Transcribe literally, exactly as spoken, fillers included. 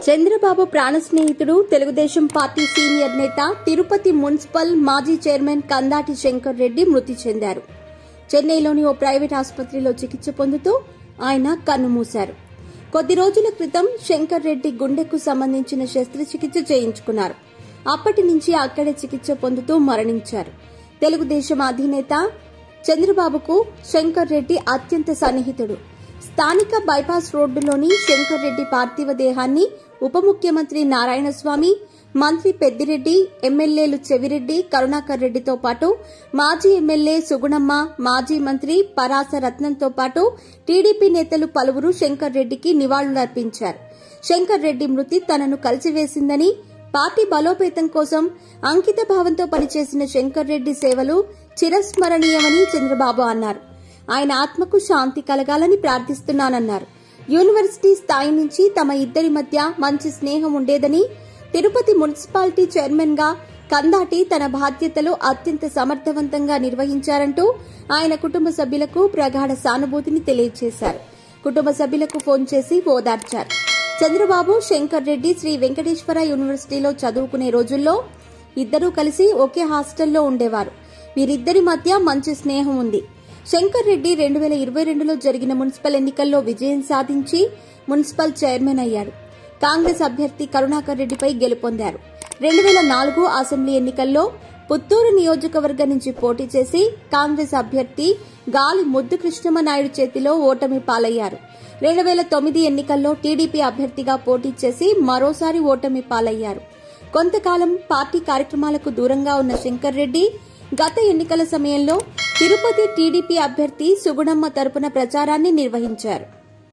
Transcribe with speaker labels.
Speaker 1: చంద్రబాబు ప్రాణ స్నేహితుడు Telugu Desam party senior నేత తిరుపతి మున్సిపల్ మాజీ చైర్మన్ కందాటి శంకర్ రెడ్డి మృతి చెందారు. చెన్నైలోని ఓ ప్రైవేట్ ఆసుపత్రిలో చికిత్స పొందుతూ ఆయన కన్నుమూశారు. కొద్ది రోజుల క్రితం శంకర్ రెడ్డి గుండెకు సంబంధించిన శస్త్రచికిత్స చేయించుకున్నారు. అప్పటి నుంచి అక్కడే చికిత్స పొందుతూ మరణించారు. తెలుగుదేశం అధినేత చంద్రబాబుకు శంకర్ రెడ్డి అత్యంత సన్నిహితుడు. స్థానిక బైపాస్ రోడ్డులోని శంకర్ రెడ్డి పార్థివ దేహాన్ని ఉప ముఖ్యమంత్రి నారాయణస్వామి, మంత్రి పెద్దిరెడ్డి, ఎమ్మెల్యేలు చెవిరెడ్డి, కరుణాకర్ రెడ్డితో పాటు మాజీ ఎమ్మెల్యే సుగుణమ్మ, మాజీ మంత్రి పరాస రత్నంతో పాటు టీడీపీ నేతలు పలువురు శంకర్ రెడ్డికి నివాళులర్పించారు. శంకర్ రెడ్డి మృతి తనను కలిసివేసిందని, పార్టీ బలోపేతం కోసం అంకిత భావంతో పనిచేసిన శంకర్ రెడ్డి సేవలు చిరస్మరణీయమని చంద్రబాబు అన్నారు. ఆయన ఆత్మకు శాంతి కలగాలని ప్రార్థిస్తున్నానన్నారు. యూనివర్సిటీ స్థాయి నుంచి తమ ఇద్దరి మధ్య మంచి స్నేహం ఉండేదని, తిరుపతి మున్సిపాలిటీ చైర్మన్ గా కందాటి తన బాధ్యతలు అత్యంత సమర్థవంతంగా నిర్వహించారంటూ ఆయన కుటుంబ సభ్యులకు ప్రగాఢ సానుభూతిని తెలియజేశారు. కుటుంబ సభ్యులకు ఫోన్ చేసి ఓదార్చారు. చంద్రబాబు, శంకర్ రెడ్డి శ్రీ వెంకటేశ్వర యూనివర్సిటీలో చదువుకునే రోజుల్లో ఇద్దరూ కలిసి ఒకే హాస్టల్లో ఉండేవారు. వీరిద్దరి మధ్య మంచి స్నేహం ఉంది. శంకర్ రెడ్డి రెండు వేల ఇరవై రెండులో జరిగిన మున్సిపల్ ఎన్నికల్లో విజయం సాధించి మున్సిపల్ చైర్మన్ అయ్యారు. కాంగ్రెస్ అభ్యర్థి కరుణాకర్ రెడ్డిపై గెలుపొందారు. రెండు వేల నాలుగు అసెంబ్లీ ఎన్నికల్లో పుత్తూరు నియోజకవర్గం నుంచి పోటీ చేసి కాంగ్రెస్ అభ్యర్థి గాలి ముద్దు కృష్ణమనాయుడు చేతిలో ఓటమి పాలయ్యారు. రెండు వేల తొమ్మిది ఎన్నికల్లో టీడీపీ అభ్యర్థిగా పోటీ చేసి మరోసారి ఓటమి పాలయ్యారు. కొంతకాలం పార్టీ కార్యక్రమాలకు దూరంగా ఉన్న శంకర్ రెడ్డి గత ఎన్నికల సమయంలో తిరుపతి టీడీపీ అభ్యర్థి సుగుణమ్మ తరపున ప్రచారాన్ని నిర్వహించారు.